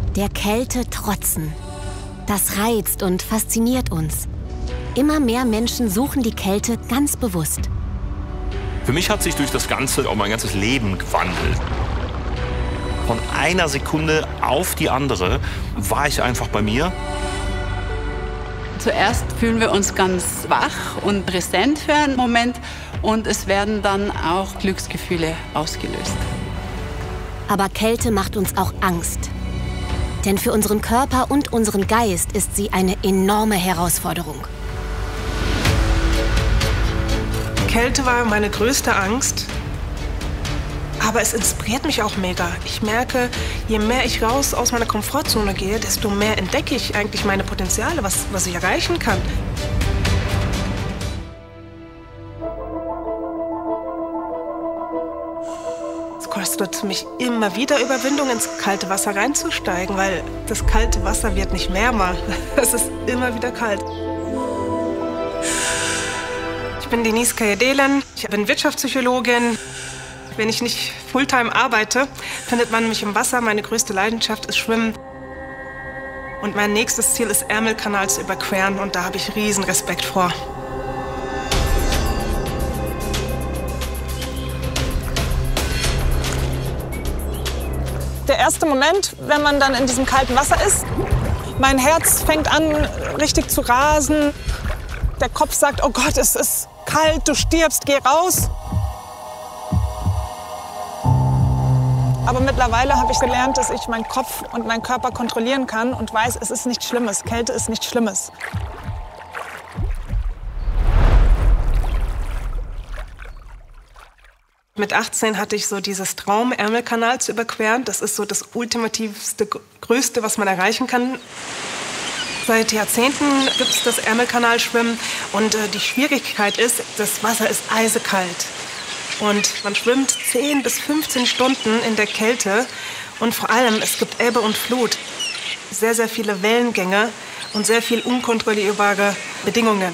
Der Kälte trotzen. Das reizt und fasziniert uns. Immer mehr Menschen suchen die Kälte ganz bewusst. Für mich hat sich durch das Ganze auch mein ganzes Leben gewandelt. Von einer Sekunde auf die andere war ich einfach bei mir. Zuerst fühlen wir uns ganz wach und präsent für einen Moment und es werden dann auch Glücksgefühle ausgelöst. Aber Kälte macht uns auch Angst. Denn für unseren Körper und unseren Geist ist sie eine enorme Herausforderung. Kälte war meine größte Angst, aber es inspiriert mich auch mega. Ich merke, je mehr ich raus aus meiner Komfortzone gehe, desto mehr entdecke ich eigentlich meine Potenziale, was ich erreichen kann. Es kostet mich immer wieder Überwindung, ins kalte Wasser reinzusteigen, weil das kalte Wasser wird nicht wärmer. Es ist immer wieder kalt. Ich bin Denise Kayedelen, ich bin Wirtschaftspsychologin. Wenn ich nicht Fulltime arbeite, findet man mich im Wasser. Meine größte Leidenschaft ist Schwimmen. Und mein nächstes Ziel ist, Ärmelkanal zu überqueren. Und da habe ich riesen Respekt vor. Der erste Moment, wenn man dann in diesem kalten Wasser ist, mein Herz fängt an, richtig zu rasen. Der Kopf sagt, oh Gott, es ist kalt, du stirbst, geh raus. Aber mittlerweile habe ich gelernt, dass ich meinen Kopf und meinen Körper kontrollieren kann und weiß, es ist nichts Schlimmes. Kälte ist nichts Schlimmes. Mit 18 hatte ich so dieses Traum, Ärmelkanal zu überqueren. Das ist so das ultimativste, größte, was man erreichen kann. Seit Jahrzehnten gibt es das Ärmelkanalschwimmen und die Schwierigkeit ist, das Wasser ist eisekalt. Und man schwimmt 10 bis 15 Stunden in der Kälte und vor allem, es gibt Ebbe und Flut. Sehr, sehr viele Wellengänge und sehr viel unkontrollierbare Bedingungen.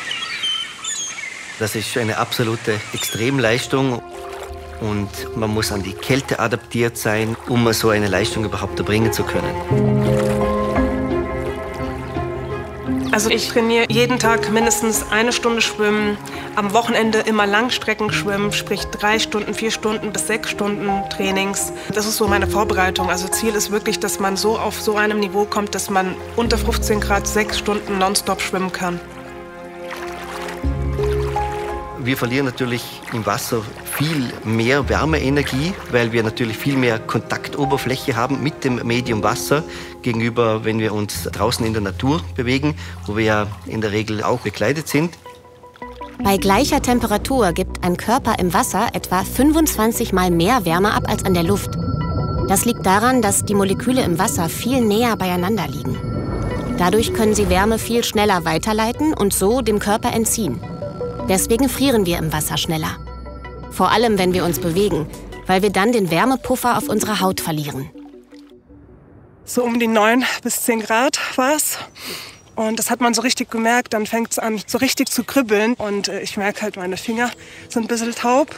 Das ist eine absolute Extremleistung und man muss an die Kälte adaptiert sein, um so eine Leistung überhaupt erbringen zu können. Also ich trainiere jeden Tag mindestens 1 Stunde Schwimmen, am Wochenende immer Langstrecken schwimmen, sprich 3 Stunden, 4 Stunden bis 6 Stunden Trainings. Das ist so meine Vorbereitung. Also Ziel ist wirklich, dass man so auf so einem Niveau kommt, dass man unter 15 Grad 6 Stunden nonstop schwimmen kann. Wir verlieren natürlich im Wasser viel mehr Wärmeenergie, weil wir natürlich viel mehr Kontaktoberfläche haben mit dem Medium Wasser gegenüber, wenn wir uns draußen in der Natur bewegen, wo wir ja in der Regel auch bekleidet sind. Bei gleicher Temperatur gibt ein Körper im Wasser etwa 25 Mal mehr Wärme ab als an der Luft. Das liegt daran, dass die Moleküle im Wasser viel näher beieinander liegen. Dadurch können sie Wärme viel schneller weiterleiten und so dem Körper entziehen. Deswegen frieren wir im Wasser schneller. Vor allem, wenn wir uns bewegen, weil wir dann den Wärmepuffer auf unserer Haut verlieren. So um die 9 bis 10 Grad war es. Und das hat man so richtig gemerkt. Dann fängt es an, so richtig zu kribbeln. Und ich merke halt, meine Finger sind ein bisschen taub.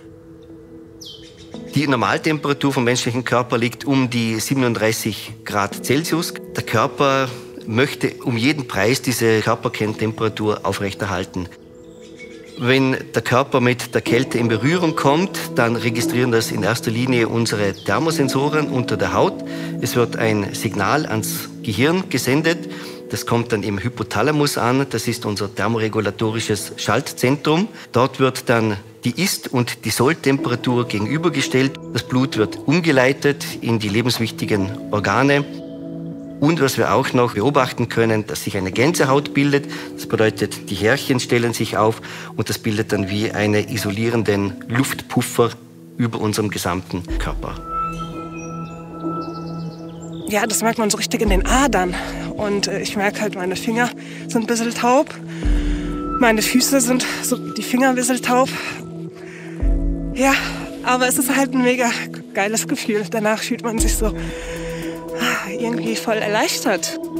Die Normaltemperatur vom menschlichen Körper liegt um die 37 Grad Celsius. Der Körper möchte um jeden Preis diese Körperkerntemperatur aufrechterhalten. Wenn der Körper mit der Kälte in Berührung kommt, dann registrieren das in erster Linie unsere Thermosensoren unter der Haut. Es wird ein Signal ans Gehirn gesendet. Das kommt dann im Hypothalamus an. Das ist unser thermoregulatorisches Schaltzentrum. Dort wird dann die Ist- und die Soll-Temperatur gegenübergestellt. Das Blut wird umgeleitet in die lebenswichtigen Organe. Und was wir auch noch beobachten können, dass sich eine Gänsehaut bildet. Das bedeutet, die Härchen stellen sich auf und das bildet dann wie einen isolierenden Luftpuffer über unserem gesamten Körper. Ja, das merkt man so richtig in den Adern. Und ich merke halt, meine Finger sind ein bisschen taub. Meine Füße sind so, die Finger ein bisschen taub. Ja, aber es ist halt ein mega geiles Gefühl. Danach fühlt man sich so irgendwie voll erleichtert.